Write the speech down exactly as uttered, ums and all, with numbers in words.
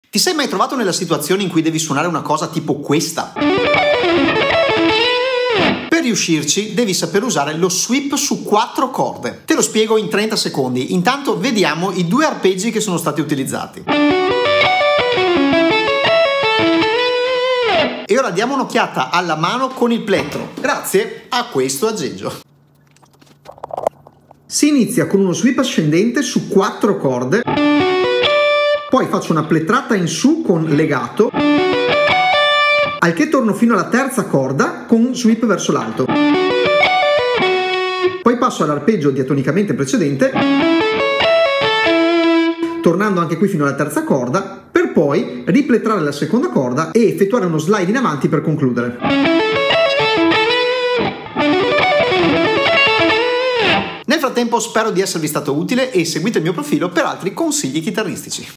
Ti sei mai trovato nella situazione in cui devi suonare una cosa tipo questa? Per riuscirci devi saper usare lo sweep su quattro corde. Te lo spiego in trenta secondi, intanto vediamo i due arpeggi che sono stati utilizzati. E ora diamo un'occhiata alla mano con il plettro, grazie a questo aggeggio. Si inizia con uno sweep ascendente su quattro corde, poi faccio una plettrata in su con legato, al che torno fino alla terza corda con sweep verso l'alto. Poi passo all'arpeggio diatonicamente precedente, tornando anche qui fino alla terza corda, per poi riplettrare la seconda corda e effettuare uno slide in avanti per concludere. Nel frattempo spero di esservi stato utile e seguite il mio profilo per altri consigli chitarristici.